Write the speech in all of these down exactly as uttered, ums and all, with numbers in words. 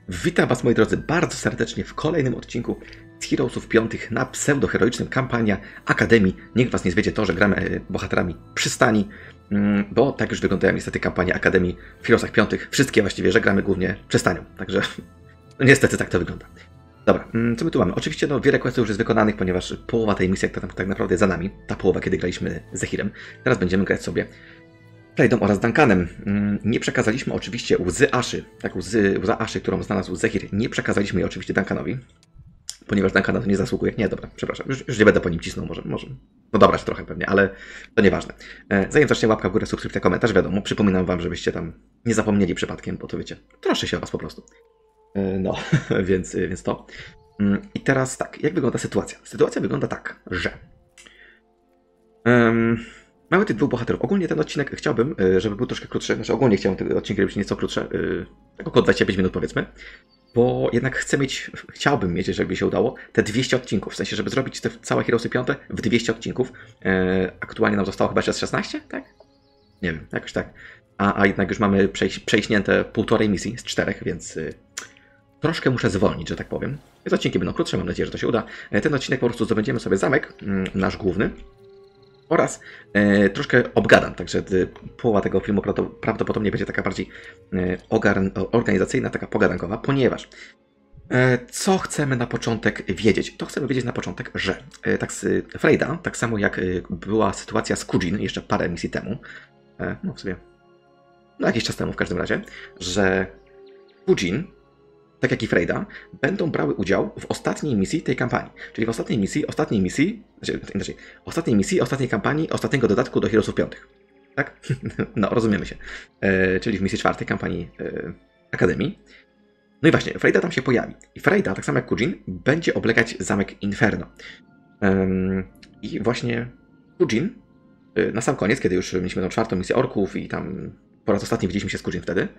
Witam Was, moi drodzy, bardzo serdecznie w kolejnym odcinku z Heroesów piątych na pseudoheroicznym kampania Akademii. Niech Was nie zwiedzie to, że gramy bohaterami przystani, bo tak już wyglądają niestety kampanie Akademii w Heroesach piątych. Wszystkie właściwie, że gramy głównie przystanią, także no niestety tak to wygląda. Dobra, co my tu mamy? Oczywiście no, wiele questów już jest wykonanych, ponieważ połowa tej misji tak, tak naprawdę jest za nami. Ta połowa, kiedy graliśmy z Zehirem. Teraz będziemy grać sobie Freydą oraz Duncanem. Nie przekazaliśmy oczywiście łzy Aszy, tak, łzy, łza Aszy, którą znalazł Zehir, nie przekazaliśmy jej oczywiście Duncanowi, ponieważ Duncan na to nie zasługuje. Nie, dobra, przepraszam, już, już nie będę po nim cisnął, może, może. No dobrać trochę pewnie, ale to nieważne. Zanim zacznie łapka w górę, subskrypcja, komentarz, wiadomo, przypominam Wam, żebyście tam nie zapomnieli przypadkiem, bo to wiecie, troszczę się o Was po prostu. No, więc, więc to. I teraz tak, jak wygląda sytuacja? Sytuacja wygląda tak, że um, mamy tych dwóch bohaterów. Ogólnie ten odcinek chciałbym, żeby był troszkę krótszy, znaczy ogólnie chciałbym ten odcinek robić nieco krótsze, tak około dwadzieścia pięć minut powiedzmy, bo jednak chcę mieć, chciałbym mieć, jeżeli by się udało, te dwieście odcinków, w sensie, żeby zrobić te całe Heroesy piąte w dwieście odcinków. Aktualnie nam zostało chyba jeszcze szesnaście, tak? Nie wiem, jakoś tak. A, a jednak już mamy przejś, przejśnięte półtorej misji z czterech, więc troszkę muszę zwolnić, że tak powiem. Więc odcinki będą krótsze, mam nadzieję, że to się uda. Ten odcinek po prostu zdobędziemy sobie zamek, nasz główny, oraz e, troszkę obgadam, także e, połowa tego filmu prawdopodobnie będzie taka bardziej e, ogarn, organizacyjna, taka pogadankowa, ponieważ e, co chcemy na początek wiedzieć? To chcemy wiedzieć na początek, że e, tak z Freyda, tak samo jak e, była sytuacja z Kujin jeszcze parę misji temu, e, no w sumie, no jakiś czas temu w każdym razie, że Kujin, tak jak i Freyda, będą brały udział w ostatniej misji tej kampanii. Czyli w ostatniej misji, ostatniej misji, znaczy, inaczej, ostatniej misji, ostatniej kampanii, ostatniego dodatku do Heroesów piątych. Tak? No, rozumiemy się. E, czyli w misji czwartej kampanii e, Akademii. No i właśnie, Freyda tam się pojawi. I Freyda, tak samo jak Kujin, będzie oblegać zamek Inferno. E, I właśnie Kujin, e, na sam koniec, kiedy już mieliśmy tą czwartą misję orków i tam po raz ostatni widzieliśmy się z Kujin wtedy,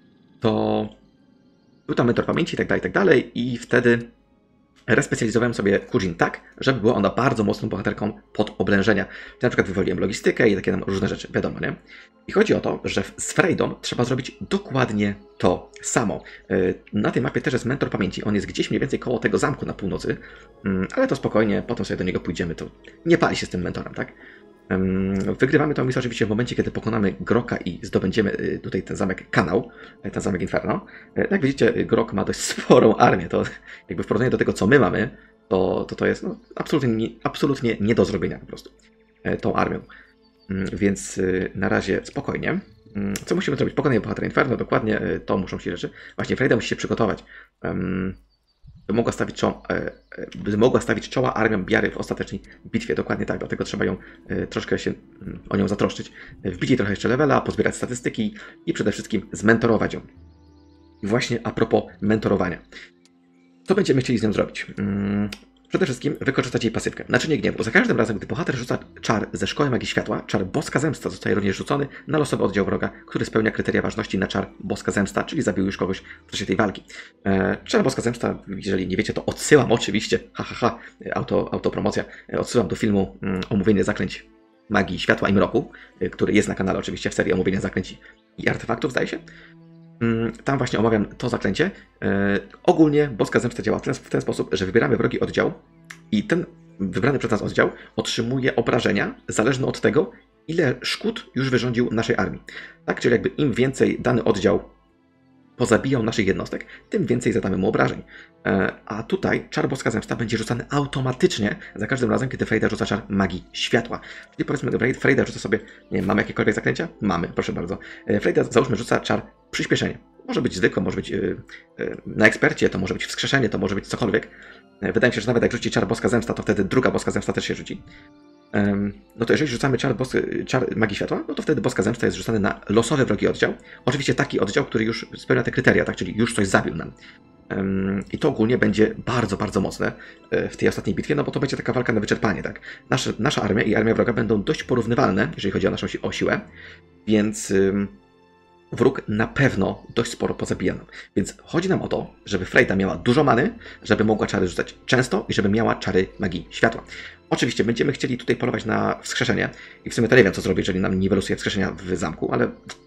to był tam mentor pamięci i tak dalej, i tak dalej, i wtedy respecjalizowałem sobie Kujin tak, żeby była ona bardzo mocną bohaterką pod oblężenia. Na przykład wywoliłem logistykę i takie tam różne rzeczy, wiadomo, nie? I chodzi o to, że z Freydą trzeba zrobić dokładnie to samo. Na tej mapie też jest mentor pamięci, on jest gdzieś mniej więcej koło tego zamku na północy, ale to spokojnie, potem sobie do niego pójdziemy, to nie pali się z tym mentorem, tak? Wygrywamy tą misję oczywiście w momencie, kiedy pokonamy Groka i zdobędziemy tutaj ten zamek Kanał, ten zamek Inferno. Jak widzicie, Grok ma dość sporą armię, to jakby w porównaniu do tego, co my mamy, to to, to jest no, absolutnie, nie, absolutnie nie do zrobienia po prostu tą armią. Więc na razie spokojnie. Co musimy zrobić? Pokonanie bohatera Inferno, dokładnie to muszą się rzeczy. Właśnie Freyda musi się przygotować, by mogła stawić czoła, by mogła stawić czoła armią Biary w ostatecznej bitwie. Dokładnie tak, dlatego trzeba ją troszkę się o nią zatroszczyć. Wbić jej trochę jeszcze levela, pozbierać statystyki i przede wszystkim zmentorować ją. I właśnie a propos mentorowania. Co będziemy chcieli z nią zrobić? Przede wszystkim wykorzystać jej pasywkę. Naczynie gniewu. Za każdym razem, gdy bohater rzuca czar ze szkoły magii światła, czar Boska Zemsta zostaje również rzucony na losowy oddział wroga, który spełnia kryteria ważności na czar Boska Zemsta, czyli zabił już kogoś w czasie tej walki. Eee, czar Boska Zemsta, jeżeli nie wiecie, to odsyłam oczywiście, ha, ha, ha, auto, autopromocja, odsyłam do filmu um, Omówienie zaklęć magii światła i mroku, y, który jest na kanale oczywiście w serii Omówienia zaklęć i artefaktów, zdaje się. Tam właśnie omawiam to zaklęcie. E, ogólnie Boska Zemsta działa w ten, w ten sposób, że wybieramy wrogi oddział i ten wybrany przez nas oddział otrzymuje obrażenia zależne od tego, ile szkód już wyrządził naszej armii. Tak, czyli jakby im więcej dany oddział pozabijał naszych jednostek, tym więcej zadamy mu obrażeń. E, a tutaj czar Boska Zemsta będzie rzucany automatycznie za każdym razem, kiedy Freyda rzuca czar magii światła. Czyli powiedzmy, Freyda rzuca sobie, nie wiem, mamy jakiekolwiek zaklęcia? Mamy, proszę bardzo. E, Freyda, załóżmy, rzuca czar przyspieszenie. Może być zwykłe, może być yy, yy, na ekspercie, to może być wskrzeszenie, to może być cokolwiek. Yy, wydaje mi się, że nawet jak rzuci czar Boska Zemsta, to wtedy druga Boska Zemsta też się rzuci. Yy, no to jeżeli rzucamy czar, bos czar magii światła, no to wtedy Boska Zemsta jest rzucany na losowy wrogi oddział. Oczywiście taki oddział, który już spełnia te kryteria, tak, czyli już coś zabił nam. Yy, I to ogólnie będzie bardzo, bardzo mocne yy, w tej ostatniej bitwie, no bo to będzie taka walka na wyczerpanie, tak. Nasza, nasza armia i armia wroga będą dość porównywalne, jeżeli chodzi o naszą si o siłę, więc Yy, wróg na pewno dość sporo pozabija nam. Więc chodzi nam o to, żeby Freyda miała dużo many, żeby mogła czary rzucać często i żeby miała czary magii światła. Oczywiście będziemy chcieli tutaj polować na wskrzeszenie i w sumie to nie wiem, co zrobić, jeżeli nam nie wylosuje wskrzeszenia w zamku, ale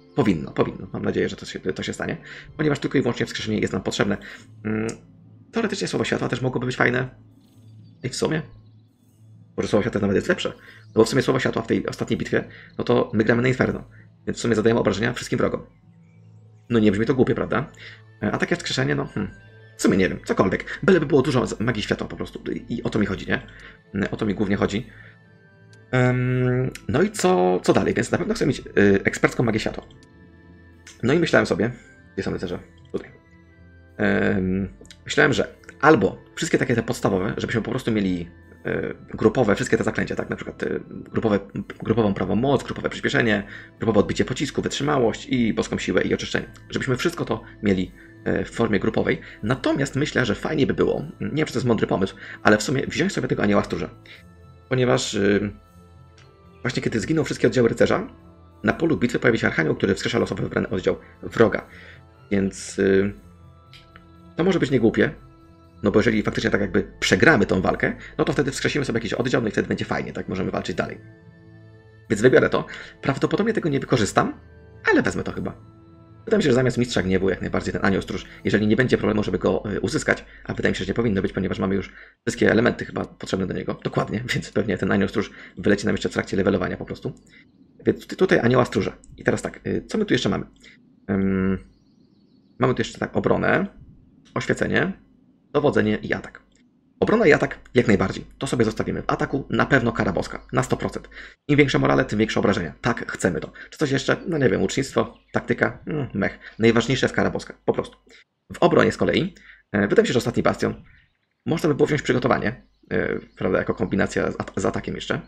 Powinno, powinno. Mam nadzieję, że to się, to się stanie. Ponieważ tylko i wyłącznie wskrzeszenie jest nam potrzebne. Teoretycznie Słowo Światła też mogłoby być fajne. I w sumie... Może Słowo Światła nawet jest lepsze. No bo w sumie Słowo Światła w tej ostatniej bitwie, no to my gramy na Inferno. Więc w sumie zadajemy obrażenia wszystkim wrogom. No nie brzmi to głupie, prawda? A takie wskrzeszenie, no... Hmm. W sumie nie wiem, cokolwiek. Byle by było dużo magii światła po prostu. I o to mi chodzi, nie? O to mi głównie chodzi. Um, no i co, co dalej? Więc na pewno chcę mieć y, ekspercką magię światła. No i myślałem sobie... Gdzie są rycerze? Tutaj. Um, myślałem, że albo wszystkie takie te podstawowe, żebyśmy po prostu mieli y, grupowe, wszystkie te zaklęcia, tak? Na przykład y, grupowe, grupową prawą moc, grupowe przyspieszenie, grupowe odbicie pocisku, wytrzymałość i boską siłę i oczyszczenie. Żebyśmy wszystko to mieli w formie grupowej. Natomiast myślę, że fajnie by było, nie wiem, czy to jest mądry pomysł, ale w sumie wziąć sobie tego anioła stróża. Ponieważ yy, właśnie kiedy zginą wszystkie oddziały rycerza, na polu bitwy pojawi się archanioł, który wskrzesza losowy wybrany oddział wroga. Więc yy, to może być niegłupie, no bo jeżeli faktycznie tak jakby przegramy tą walkę, no to wtedy wskrzesimy sobie jakiś oddział, no i wtedy będzie fajnie, tak? Możemy walczyć dalej. Więc wybiorę to. Prawdopodobnie tego nie wykorzystam, ale wezmę to chyba. Wydaje mi się, że zamiast Mistrza Gniewu jak najbardziej ten anioł stróż, jeżeli nie będzie problemu, żeby go uzyskać, a wydaje mi się, że nie powinno być, ponieważ mamy już wszystkie elementy chyba potrzebne do niego, dokładnie, więc pewnie ten anioł stróż wyleci nam jeszcze w trakcie levelowania po prostu. Więc tutaj anioła stróża. I teraz tak, co my tu jeszcze mamy? Um, mamy tu jeszcze tak obronę, oświecenie, dowodzenie i atak. Obrona i atak jak najbardziej. To sobie zostawimy. W ataku na pewno kara boska. Na sto procent. Im większa morale, tym większe obrażenia. Tak, chcemy to. Czy coś jeszcze? No nie wiem. Ucznictwo, taktyka, mm, mech. Najważniejsze jest kara boska. Po prostu. W obronie z kolei, e, wydaje mi się, że ostatni bastion można by było wziąć przygotowanie. E, prawda, jako kombinacja z, at z atakiem jeszcze.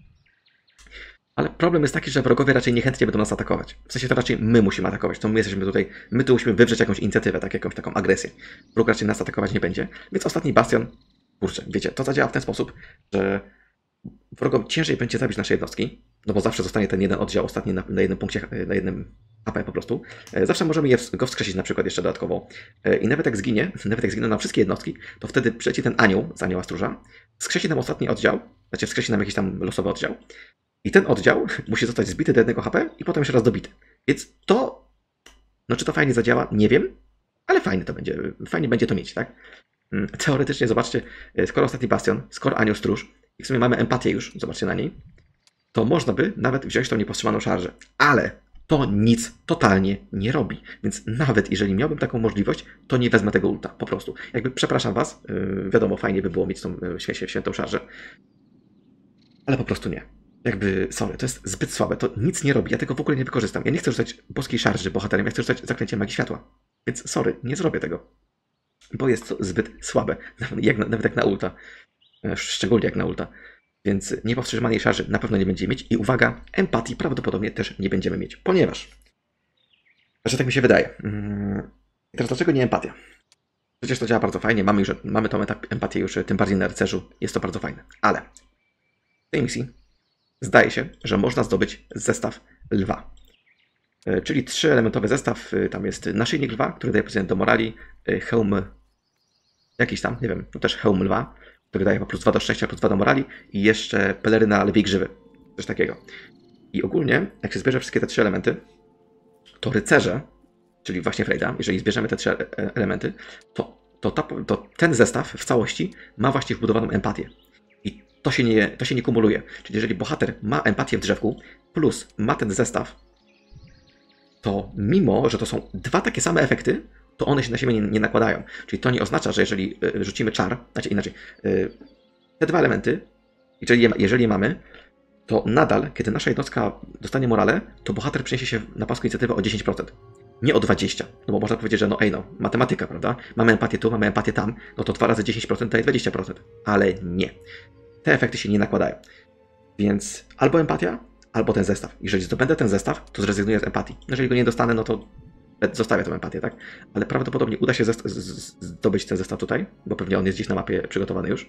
Ale problem jest taki, że wrogowie raczej niechętnie będą nas atakować. W sensie to raczej my musimy atakować. To my jesteśmy tutaj, my tu musimy wywrzeć jakąś inicjatywę, tak, jakąś taką agresję. Wróg raczej nas atakować nie będzie. Więc ostatni bastion, kurczę, wiecie, to zadziała w ten sposób, że wrogom ciężej będzie zabić nasze jednostki, no bo zawsze zostanie ten jeden oddział ostatni na, na jednym punkcie, na jednym A P po prostu. Zawsze możemy je, go wskrzesić na przykład jeszcze dodatkowo. I nawet jak zginie, nawet jak zginą nam wszystkie jednostki, to wtedy przyleci ten anioł z anioła stróża, wskrzesi nam ostatni oddział, znaczy wskrzesi nam jakiś tam losowy oddział. I ten oddział musi zostać zbity do jednego H P i potem jeszcze raz dobity. Więc to, no czy to fajnie zadziała, nie wiem, ale fajnie to będzie, fajnie będzie to mieć, tak? Teoretycznie, zobaczcie, skoro ostatni bastion, skoro anioł stróż i w sumie mamy empatię już, zobaczcie na niej, to można by nawet wziąć tą niepowstrzymaną szarżę. Ale to nic totalnie nie robi. Więc nawet jeżeli miałbym taką możliwość, to nie wezmę tego ulta, po prostu. Jakby, przepraszam was, yy, wiadomo, fajnie by było mieć tą yy, świętą szarżę, ale po prostu nie. Jakby, sorry, to jest zbyt słabe, to nic nie robi, ja tego w ogóle nie wykorzystam. Ja nie chcę rzucać boskiej szarży bohaterem, ja chcę rzucać zaklęciem magii światła. Więc sorry, nie zrobię tego. Bo jest to zbyt słabe, nawet jak na, nawet jak na ulta. Szczególnie jak na ulta. Więc niepowstrzymanej szarży na pewno nie będziemy mieć. I uwaga, empatii prawdopodobnie też nie będziemy mieć. Ponieważ, że tak mi się wydaje. I teraz dlaczego nie empatia? Przecież to działa bardzo fajnie, mamy, już, mamy tą empatię już, tym bardziej na rycerzu. Jest to bardzo fajne. Ale w tej misji zdaje się, że można zdobyć zestaw lwa. Czyli trzyelementowy zestaw. Tam jest naszyjnik lwa, który daje procent do morali, hełm jakiś tam, nie wiem, no też hełm lwa, który daje po plus dwa do szczęścia, plus dwa do morali i jeszcze peleryna lwiej grzywy. Coś takiego. I ogólnie, jak się zbierze wszystkie te trzy elementy, to rycerze, czyli właśnie Freyda, jeżeli zbierzemy te trzy elementy, to, to, ta, to ten zestaw w całości ma właśnie wbudowaną empatię. I to się, nie, to się nie kumuluje. Czyli jeżeli bohater ma empatię w drzewku, plus ma ten zestaw, to mimo, że to są dwa takie same efekty, to one się na siebie nie, nie nakładają. Czyli to nie oznacza, że jeżeli y, rzucimy czar, znaczy inaczej, y, te dwa elementy, jeżeli je, jeżeli je mamy, to nadal, kiedy nasza jednostka dostanie morale, to bohater przeniesie się na pasku inicjatywę o dziesięć procent. Nie o dwadzieścia procent. No bo można powiedzieć, że no ej no, matematyka, prawda? Mamy empatię tu, mamy empatię tam, no to dwa razy dziesięć procent daje dwadzieścia procent. Ale nie. Te efekty się nie nakładają. Więc albo empatia, albo ten zestaw. Jeżeli zdobędę ten zestaw, to zrezygnuję z empatii. Jeżeli go nie dostanę, no to zostawię tę empatię, tak? Ale prawdopodobnie uda się zdobyć ten zestaw tutaj, bo pewnie on jest gdzieś na mapie przygotowany już.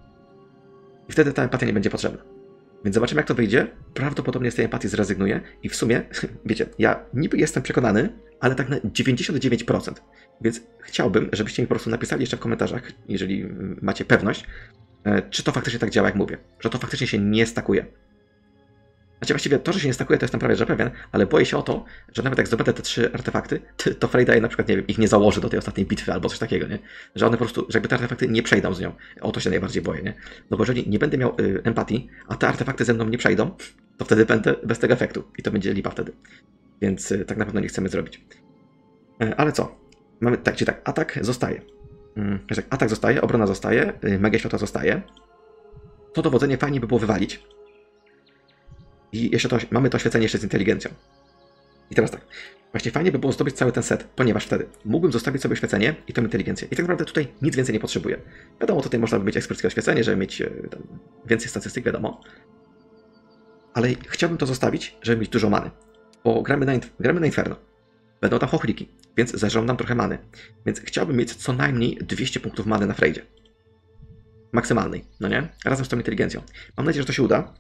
I wtedy ta empatia nie będzie potrzebna. Więc zobaczymy, jak to wyjdzie. Prawdopodobnie z tej empatii zrezygnuję i w sumie, wiecie, ja niby jestem przekonany, ale tak na dziewięćdziesiąt dziewięć procent. Więc chciałbym, żebyście mi po prostu napisali jeszcze w komentarzach, jeżeli macie pewność, czy to faktycznie tak działa, jak mówię. Że to faktycznie się nie stakuje. Znaczy właściwie to, że się nie stakuje, to jestem prawie że pewien, ale boję się o to, że nawet jak zdobędę te trzy artefakty, to Freyda na przykład, nie wiem, ich nie założy do tej ostatniej bitwy albo coś takiego, nie? Że one po prostu, że jakby te artefakty nie przejdą z nią. O to się najbardziej boję, nie? No bo jeżeli nie będę miał y, empatii, a te artefakty ze mną nie przejdą, to wtedy będę bez tego efektu i to będzie lipa wtedy. Więc y, tak na pewno nie chcemy zrobić. Y, ale co? Mamy tak, czy tak, atak zostaje. Y, atak zostaje, obrona zostaje, y, magia światła zostaje. To dowodzenie fajnie by było wywalić. I jeszcze to, mamy to oświecenie jeszcze z inteligencją. I teraz tak. Właśnie fajnie by było zdobyć cały ten set, ponieważ wtedy mógłbym zostawić sobie oświecenie i tą inteligencję. I tak naprawdę tutaj nic więcej nie potrzebuję. Wiadomo, tutaj można by mieć eksperckie oświecenie, żeby mieć tam więcej statystyk, wiadomo. Ale chciałbym to zostawić, żeby mieć dużo many. Bo gramy na, gramy na Inferno. Będą tam chochliki, więc zażądam trochę many. Więc chciałbym mieć co najmniej dwieście punktów many na Freydzie. Maksymalnej, no nie? Razem z tą inteligencją. Mam nadzieję, że to się uda.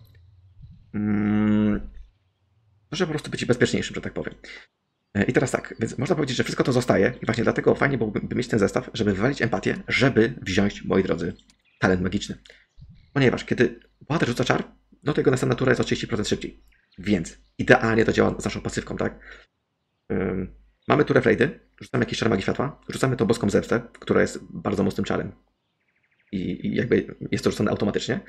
Hmm. Może po prostu być bezpieczniejszym, że tak powiem. I teraz tak, więc można powiedzieć, że wszystko to zostaje i właśnie dlatego fajnie byłoby mieć ten zestaw, żeby wywalić empatię, żeby wziąć, moi drodzy, talent magiczny. Ponieważ kiedy bohater rzuca czar, no to jego następna tura jest o trzydzieści procent szybciej. Więc idealnie to działa z naszą pasywką, tak? Um, mamy turę Freydy, rzucamy jakiś czar magii światła, rzucamy tą boską zemstę, która jest bardzo mocnym czarem. I, I jakby jest to rzucone automatycznie.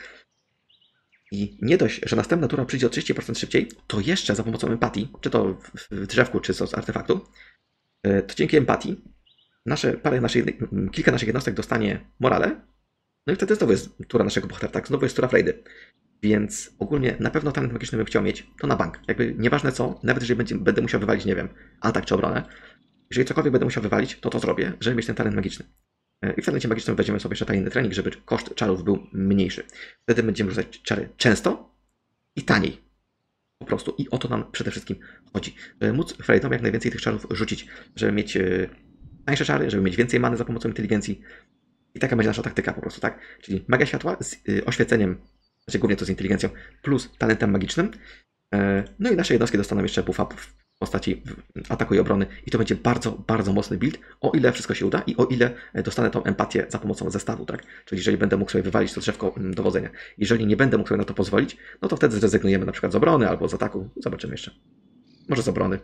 I nie dość, że następna tura przyjdzie o trzydzieści procent szybciej, to jeszcze za pomocą empatii, czy to w drzewku, czy z artefaktu, to dzięki empatii nasze, parę naszej, kilka naszych jednostek dostanie morale, no i wtedy znowu jest tura naszego bohatera, tak, znowu jest tura Freydy. Więc ogólnie na pewno talent magiczny bym chciał mieć, to na bank. Jakby nieważne co, nawet jeżeli będzie, będę musiał wywalić, nie wiem, atak czy obronę, jeżeli cokolwiek będę musiał wywalić, to to zrobię, żeby mieć ten talent magiczny. I w talencie magicznym weźmiemy sobie jeszcze tajny trening, żeby koszt czarów był mniejszy. Wtedy będziemy rzucać czary często i taniej. Po prostu. I o to nam przede wszystkim chodzi. Żeby móc Freydom jak najwięcej tych czarów rzucić. Żeby mieć tańsze czary, żeby mieć więcej many za pomocą inteligencji. I taka będzie nasza taktyka po prostu, tak? Czyli magia światła z oświeceniem, znaczy głównie to z inteligencją, plus talentem magicznym. No i nasze jednostki dostaną jeszcze buffa w postaci ataku i obrony i to będzie bardzo, bardzo mocny build, o ile wszystko się uda i o ile dostanę tą empatię za pomocą zestawu, tak? Czyli jeżeli będę mógł sobie wywalić to drzewko dowodzenia. Jeżeli nie będę mógł sobie na to pozwolić, no to wtedy zrezygnujemy na przykład z obrony albo z ataku. Zobaczymy jeszcze. Może z obrony.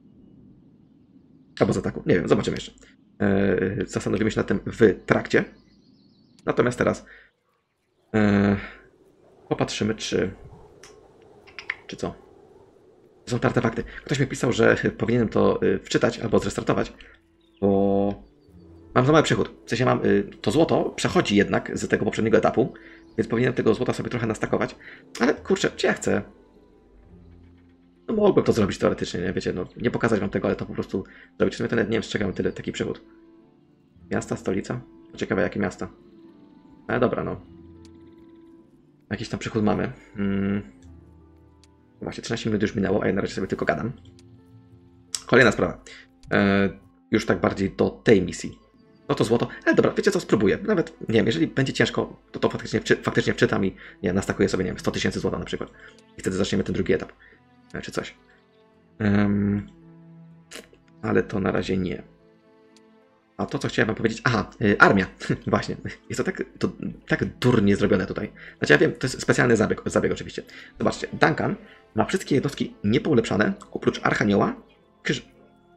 Albo z ataku. Nie wiem, zobaczymy jeszcze. Eee, zastanowimy się nad tym w trakcie. Natomiast teraz eee, popatrzymy, czy czy co? Są te artefakty. Ktoś mi pisał, że powinienem to wczytać albo zrestartować, bo mam za mały przychód. W sensie mam to złoto, przechodzi jednak z tego poprzedniego etapu, więc powinienem tego złota sobie trochę nastakować. Ale kurczę, czy ja chcę? No mógłbym to zrobić teoretycznie, nie wiecie, no nie pokazać wam tego, ale to po prostu zrobić. W sumie to nawet nie wiem, z czego mam tyle, taki przychód. Miasta, stolica? Ciekawe jakie miasta. Ale dobra, no. Jakiś tam przychód mamy. Hmm. Właśnie trzynaście minut już minęło, a ja na razie sobie tylko gadam. Kolejna sprawa. E, już tak bardziej do tej misji. No to złoto. Ale dobra, wiecie co, spróbuję. Nawet, nie wiem, jeżeli będzie ciężko, to to faktycznie, wczy, faktycznie wczytam i nie, nastakuję sobie, nie wiem, sto tysięcy złota na przykład. I wtedy zaczniemy ten drugi etap. E, czy coś. Um, ale to na razie nie. A to, co chciałem wam powiedzieć... Aha, y, armia. Właśnie. Jest to tak, to tak durnie zrobione tutaj. Znaczy ja wiem, to jest specjalny zabieg, zabieg oczywiście. Zobaczcie, Duncan ma wszystkie jednostki niepoulepszane, oprócz Archanioła, krzyż...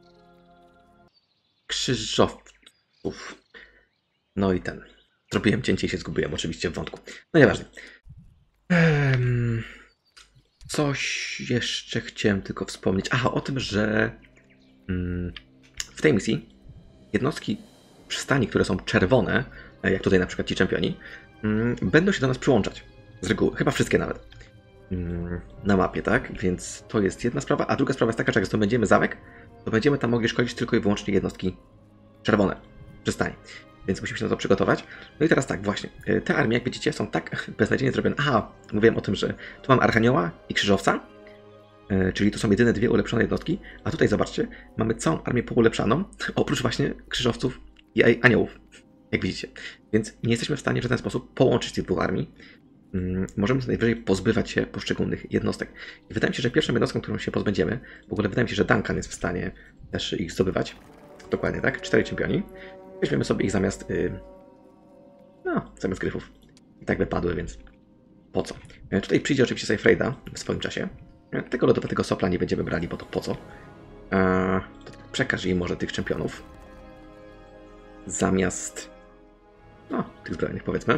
krzyżowców. No i ten. Zrobiłem cięcie i się zgubiłem oczywiście w wątku. No nieważne. Um, coś jeszcze chciałem tylko wspomnieć. Aha, o tym, że um, w tej misji jednostki przystani, które są czerwone, jak tutaj na przykład ci czempioni, um, będą się do nas przyłączać. Z reguły. Chyba wszystkie nawet. Um, na mapie, tak? Więc to jest jedna sprawa. A druga sprawa jest taka, że jak zdobędziemy zamek, to będziemy tam mogli szkolić tylko i wyłącznie jednostki czerwone przystani. Więc musimy się na to przygotować. No i teraz tak, właśnie. Te armie, jak widzicie, są tak beznadziejnie zrobione. Aha, mówiłem o tym, że tu mam Archanioła i Krzyżowca, czyli to są jedyne dwie ulepszone jednostki, a tutaj zobaczcie, mamy całą armię poulepszaną, oprócz właśnie Krzyżowców i Aniołów, jak widzicie. Więc nie jesteśmy w stanie w żaden sposób połączyć tych dwóch armii. Możemy co najwyżej pozbywać się poszczególnych jednostek. I wydaje mi się, że pierwszą jednostką, którą się pozbędziemy, w ogóle wydaje mi się, że Duncan jest w stanie też ich zdobywać. Dokładnie tak, cztery czempioni. Weźmiemy sobie ich zamiast, yy, no, zamiast gryfów. I tak wypadły, więc po co? Tutaj przyjdzie oczywiście sobie Freyda w swoim czasie. Tego lodowatego sopla nie będziemy brali, bo to po co? Eee, to przekaż jej może tych czempionów. Zamiast... No, tych zbrojnych powiedzmy.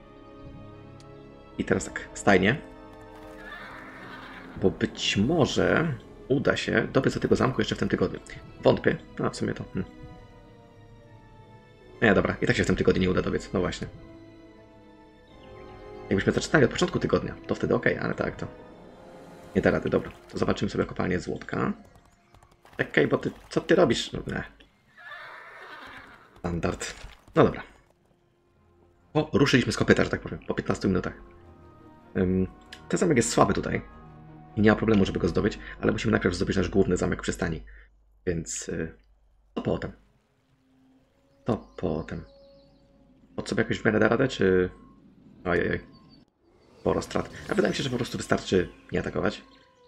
I teraz tak, stajnie. Bo być może uda się dobiec do tego zamku jeszcze w tym tygodniu. Wątpię. No, w sumie to... Hmm. Nie, dobra, i tak się w tym tygodniu nie uda dobiec. No właśnie. Jakbyśmy zaczynali od początku tygodnia, to wtedy okej, okay, ale tak to... Nie da rady, dobra. To zobaczymy sobie kopalnię złotka. Okej, okay, bo ty... Co ty robisz? No, nie. Standard. No dobra. O, ruszyliśmy z kopyta, że tak powiem, po piętnastu minutach. Um, ten zamek jest słaby tutaj. I nie ma problemu, żeby go zdobyć, ale musimy najpierw zdobyć nasz główny zamek w przystani. Więc... Yy, to potem. To potem. Od sobie jakoś w miarę da radę, czy... Ojej. Sporo strat. A wydaje mi się, że po prostu wystarczy nie atakować.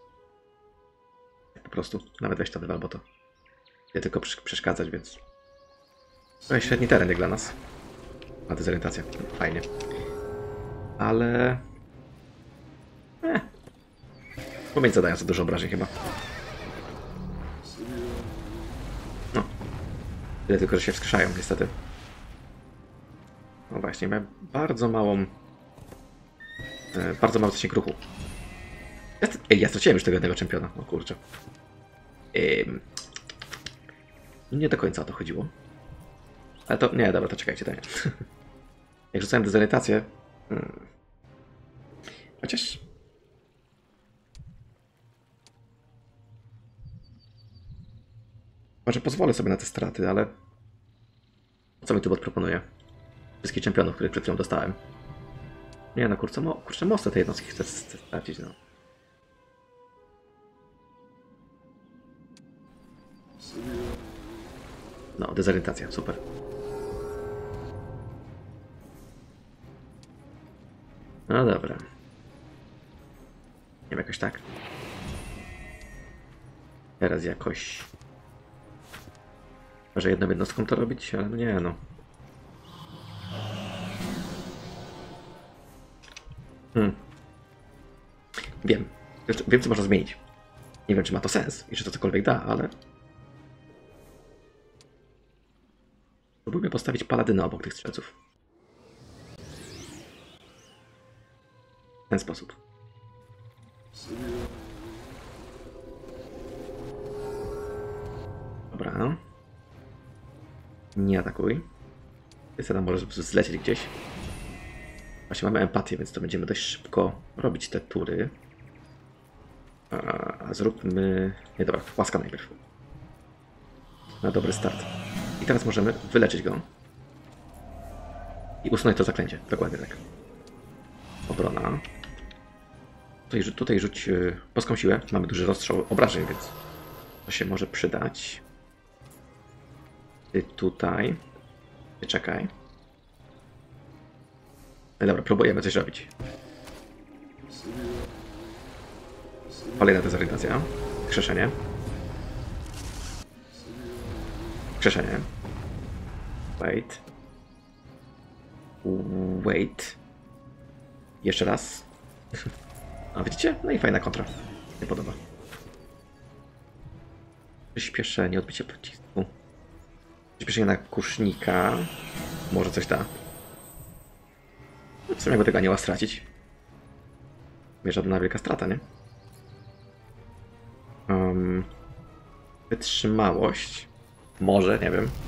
Po prostu. Nawet weź to wywal, bo to... Nie tylko przeszkadzać, więc... No i średni teren jak dla nas. A dezorientacja. Fajnie. Ale... Eh. Pomiędzy zadają za dużo obrażeń chyba. No. Tyle tylko, że się wskrzeszają niestety. No właśnie, miałem bardzo małą... E, bardzo mały zasięg ruchu. Ja, ej, ja straciłem już tego jednego czempiona. O kurczę. Ehm. Nie do końca o to chodziło. Ale to... Nie, dobra, to czekajcie, to nie. Jak rzucałem dezorientację... Hmm. Chociaż... Może pozwolę sobie na te straty, ale... Co mi tu bot proponuje? Wszystkich czempionów, których przed chwilą dostałem. Nie no, kurczę, mo kurczę mocno te jednostki chcę stracić, no. No, dezorientacja, super. No dobra. Nie wiem, jakoś tak. Teraz jakoś... Może jedną jednostką to robić, ale no nie no. Hmm. Wiem. Wiem, co można zmienić. Nie wiem, czy ma to sens i czy to cokolwiek da, ale... Spróbujmy postawić paladyna obok tych strzelców. W ten sposób. Dobra. Nie atakuj. Ty tam możesz zlecieć gdzieś. Właśnie mamy empatię, więc to będziemy dość szybko robić te tury. A, a zróbmy... Nie, dobra, łaska najpierw. Na dobry start. I teraz możemy wyleczyć go. I usunąć to zaklęcie. Dokładnie tak. Obrona. Tutaj, tutaj rzuć boską siłę. Mamy duży rozstrzał obrażeń, więc to się może przydać. Ty tutaj. Ty czekaj. No dobra, próbujemy coś robić. Kolejna dezorientacja. Krzeszenie. Krzeszenie. Wait. Wait. Jeszcze raz. A widzicie? No i fajna kontra. Nie podoba. Przyspieszenie, odbicie pocisku. Przyspieszenie na kusznika. Może coś da. W sumie jakby tego anioła stracić. Nie żadna wielka strata, nie? Um, wytrzymałość. Może, nie wiem.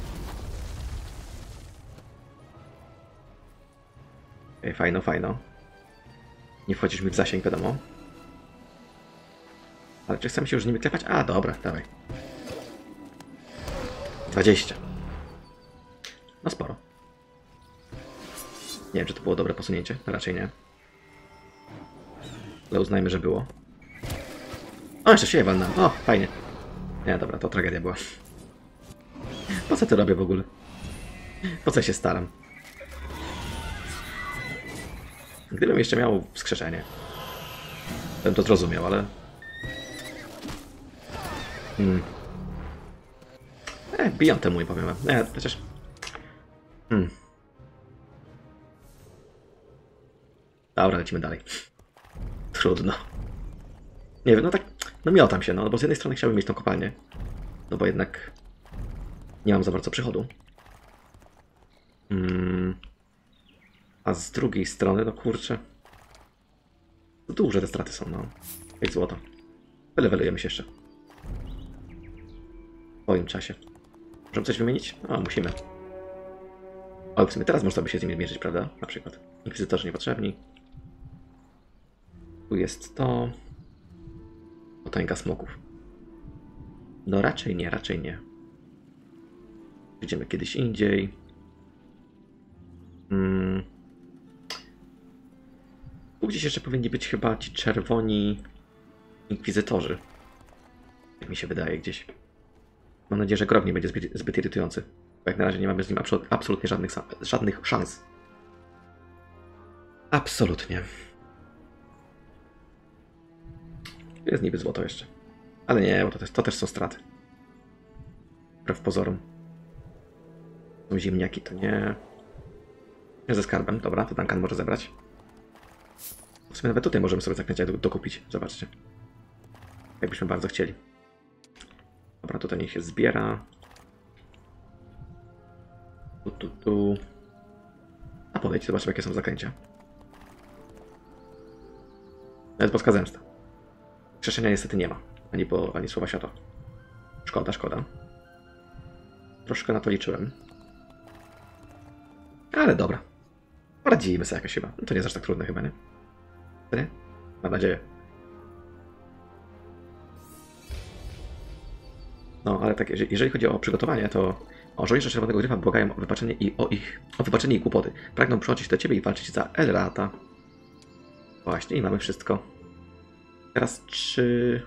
Ej, fajno, fajno. Nie wchodzisz mi w zasięg, wiadomo. Ale czy chcemy się już z nimi klepać? A, dobra, dawaj. dwadzieścia. No sporo. Nie wiem, czy to było dobre posunięcie. Raczej nie. Ale uznajmy, że było. O, jeszcze się walnąłem. O, fajnie. Nie, dobra, to tragedia była. Po co to robię w ogóle? Po co się staram? Gdybym jeszcze miał wskrzeszenie, to bym to zrozumiał, ale... Hmm. E, bijam temu, nie powiem wam. Nie, przecież... Hmm. Dobra, lecimy dalej. Trudno. Nie wiem, no tak, no miotam się, no bo z jednej strony chciałbym mieć tą kopalnię, no bo jednak nie mam za bardzo przychodu. Mm. A z drugiej strony, no kurczę, duże te straty są, no. Jak złoto. Wylewelujemy się jeszcze. W swoim czasie. Możemy coś wymienić? A, musimy. O, w sumie teraz można by się z nimi mierzyć, prawda? Na przykład. Inkwizytorzy niepotrzebni. Tu jest to. Potęga smoków. No raczej nie, raczej nie. Idziemy kiedyś indziej. Hmm. Tu gdzieś jeszcze powinni być chyba ci czerwoni inkwizytorzy. Jak mi się wydaje gdzieś. Mam nadzieję, że grog nie będzie zbyt, zbyt irytujący. Bo jak na razie nie mamy z nim absolutnie żadnych, żadnych szans. Absolutnie. Jest niby złoto jeszcze. Ale nie, bo to, to też są straty. Wbrew pozorom. Są ziemniaki, to nie. Nie ze skarbem. Dobra, to Duncan może zebrać. W sumie nawet tutaj możemy sobie zaklęcia dokupić. Zobaczcie. Jakbyśmy bardzo chcieli. Dobra, tutaj niech się zbiera. Tu, tu, tu. A podejdź, zobaczmy jakie są zaklęcia. To jest boska zemsta. Krzeszenia niestety nie ma. Ani, po, ani słowa światła. Szkoda, szkoda. Troszkę na to liczyłem. Ale dobra. Poradzimy sobie jakoś chyba. No to nie jest aż tak trudne chyba, nie? Nie? Mam nadzieję. No, ale tak, jeżeli chodzi o przygotowanie, to o żołnierze Czerwonego Gryfa błagają o wybaczenie i o ich o wybaczenie i kłopoty. Pragną przychodzić do ciebie i walczyć za Elrata. Właśnie, i mamy wszystko. Teraz czy...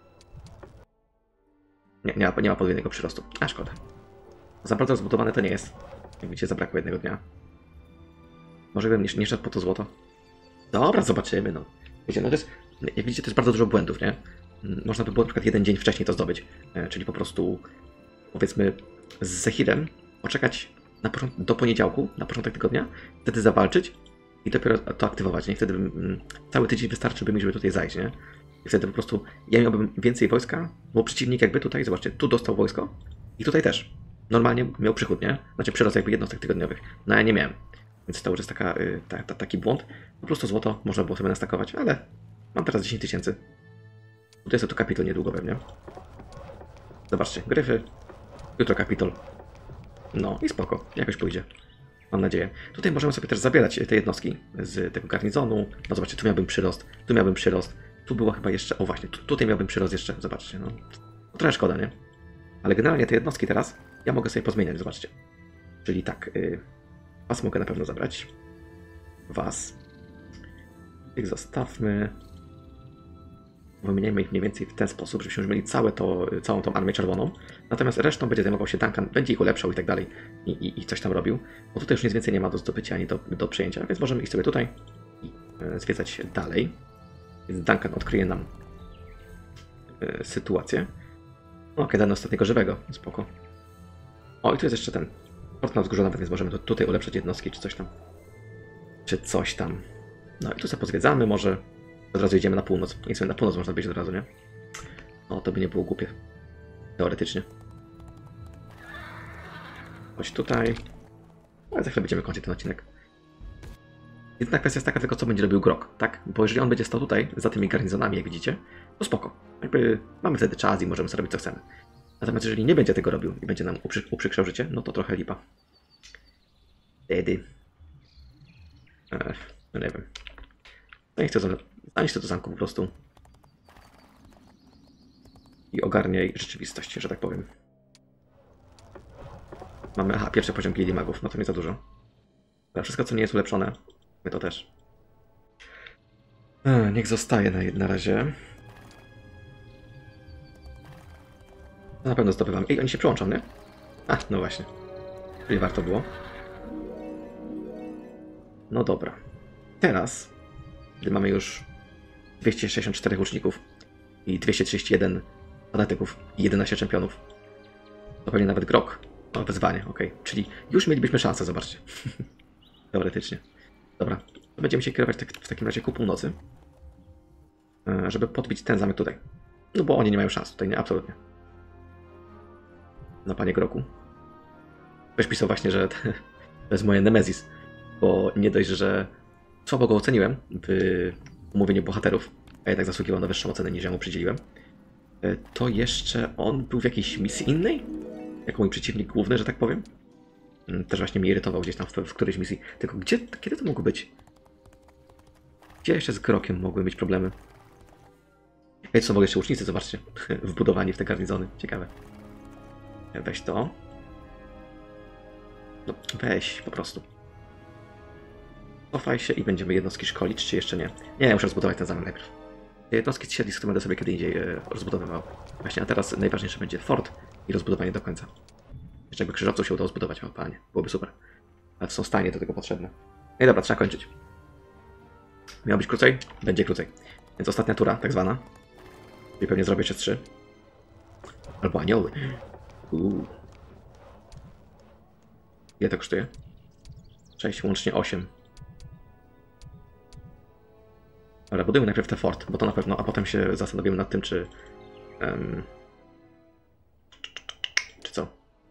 Nie, nie, ma, nie ma podwójnego przyrostu. A, szkoda. Za bardzo zbudowane to nie jest. Jak widzicie, zabrakło jednego dnia. Może bym nie, nie szedł po to złoto? Dobra, zobaczymy, no. Wiecie, no to jest... Jak widzicie, to jest bardzo dużo błędów, nie? Można by było na przykład jeden dzień wcześniej to zdobyć. Czyli po prostu, powiedzmy, z Zehirem poczekać na do poniedziałku, na początek tygodnia, wtedy zawalczyć i dopiero to aktywować, nie? Wtedy mm, cały tydzień wystarczy by mi, żeby tutaj zajść, nie? I wtedy po prostu ja miałbym więcej wojska, bo przeciwnik jakby tutaj, zobaczcie, tu dostał wojsko i tutaj też. Normalnie miał przychód, nie? Znaczy przyrost jakby jednostek tygodniowych. No ja nie miałem. Więc to już jest taka, y, ta, ta, taki błąd. Po prostu złoto można było sobie nastakować, ale mam teraz dziesięć tysięcy. Tutaj jest to kapitol niedługo pewnie. Zobaczcie, gryfy. Jutro kapitol. No i spoko, jakoś pójdzie. Mam nadzieję. Tutaj możemy sobie też zabierać te jednostki z tego garnizonu. No zobaczcie, tu miałbym przyrost, tu miałbym przyrost. Tu było chyba jeszcze, o właśnie, tu, tutaj miałbym przyrost jeszcze, zobaczcie, no. no. Trochę szkoda, nie? Ale generalnie te jednostki teraz ja mogę sobie pozmieniać, zobaczcie. Czyli tak, yy, was mogę na pewno zabrać. Was. Ich zostawmy. Wymieniamy ich mniej więcej w ten sposób, żebyśmy już mieli całe to, całą tą armię czerwoną. Natomiast resztą będzie zajmował się Duncan, będzie ich ulepszał i tak dalej. I, i, i coś tam robił. Bo tutaj już nic więcej nie ma do zdobycia ani do, do przejęcia, więc możemy iść sobie tutaj i e, zwiedzać dalej. Więc Duncan odkryje nam e, sytuację. No okej, dano ostatniego żywego, spoko. O, i tu jest jeszcze ten port na wzgórzu nawet, więc możemy to, tutaj ulepszać jednostki, czy coś tam. Czy coś tam. No i tu sobie pozwiedzamy, może od razu idziemy na północ. I sobie na północ można być od razu, nie? No, to by nie było głupie. Teoretycznie. Chodź tutaj. Ale za chwilę będziemy kończyć ten odcinek. Jedna kwestia jest taka tylko, co będzie robił Grog, tak? Bo jeżeli on będzie stał tutaj, za tymi garnizonami, jak widzicie, to spoko. Jakby mamy wtedy czas i możemy sobie robić, co chcemy. Natomiast jeżeli nie będzie tego robił i będzie nam uprzy uprzykrzał życie, no to trochę lipa. Wtedy. Ech, no nie wiem. No nie chcę zanieść to do zamku po prostu. I ogarniaj rzeczywistość, że tak powiem. Mamy, aha, pierwszy poziom gildii magów, no to nie za dużo. Ale wszystko, co nie jest ulepszone, my to też. A, niech zostaje na, na razie. No na pewno zdobywamy. Ej, oni się przyłączą, nie? A, no właśnie. Czyli warto było. No dobra. Teraz, gdy mamy już dwieście sześćdziesiąt cztery łuczników i dwieście trzydzieści jeden fanatyków i jedenaście czempionów, to pewnie nawet Grog ma wezwanie, ok. Czyli już mielibyśmy szansę, zobaczcie. Teoretycznie. Dobra, to będziemy się kierować tak, w takim razie ku północy. e, żeby podbić ten zamek tutaj. No bo oni nie mają szans tutaj, nie? Absolutnie. No panie Groku. Ktoś pisał właśnie, że to jest moje Nemesis, bo nie dość, że słabo go oceniłem w omówieniu bohaterów, a jednak zasługiwał na wyższą ocenę niż ja mu przydzieliłem, to jeszcze on był w jakiejś misji innej? Jako mój przeciwnik główny, że tak powiem. Też właśnie mnie irytował gdzieś tam w, w którejś misji. Tylko gdzie, kiedy to mogło być? Gdzie jeszcze z Grokiem mogły być problemy? Ej, to są mogą jeszcze łucznicy, zobaczcie. Wbudowani w te garnizony. Ciekawe. Weź to. No, weź po prostu. Cofaj się i będziemy jednostki szkolić, czy jeszcze nie? Nie, muszę rozbudować ten zamek najpierw. Jednostki z siedlisk to będę sobie kiedy indziej e, rozbudowywał. Właśnie, a teraz najważniejsze będzie fort i rozbudowanie do końca. Jeszcze jakby krzyżowców się udało zbudować, o panie, byłoby super. Ale są w stanie do tego potrzebne. No i dobra, trzeba kończyć. Miało być krócej? Będzie krócej. Więc ostatnia tura, tak zwana. Czyli pewnie zrobię jeszcze trzy. Albo anioły. Uuu. Ile to kosztuje? sześć, łącznie osiem. Ale budujmy najpierw te fort, bo to na pewno, a potem się zastanowimy nad tym, czy... Um, czy co?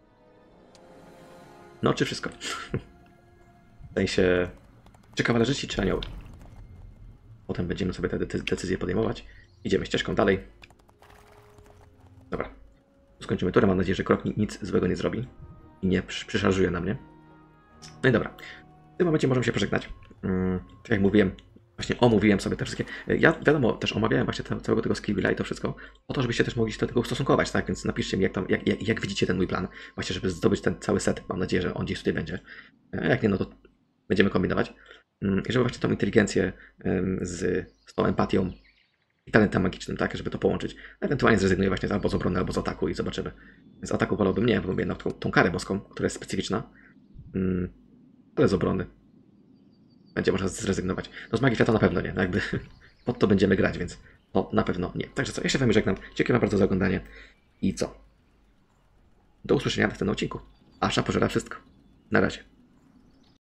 No, czy wszystko. W sensie... Czy kawalerzyści, czy anioły? Potem będziemy sobie te decyzje podejmować. Idziemy ścieżką dalej. Dobra. Skończymy turę. Mam nadzieję, że krok nic złego nie zrobi. I nie przyszarżuje na mnie. No i dobra. W tym momencie możemy się pożegnać. Hmm, tak jak mówiłem, właśnie omówiłem sobie te wszystkie... Ja wiadomo, też omawiałem właśnie te, całego tego skillwilla i to wszystko, po to, żebyście też mogli się do tego ustosunkować, tak? Więc napiszcie mi, jak, tam, jak, jak, jak widzicie ten mój plan. Właśnie, żeby zdobyć ten cały set. Mam nadzieję, że on gdzieś tutaj będzie. A jak nie, no to będziemy kombinować. I żeby właśnie tą inteligencję z, z tą empatią i talentem magicznym, tak? Żeby to połączyć. Ewentualnie zrezygnuję właśnie albo z obrony, albo z ataku i zobaczymy. Z ataku wolałbym nie, bo bym jednak tą, tą karę boską, która jest specyficzna. Ale z obrony będzie można zrezygnować. No z magii świata na pewno nie. No jakby pod to będziemy grać, więc to na pewno nie. Także co, ja się wam żegnam. Dziękuję wam bardzo za oglądanie. I co? Do usłyszenia w następnym odcinku. Asza pożera wszystko. Na razie.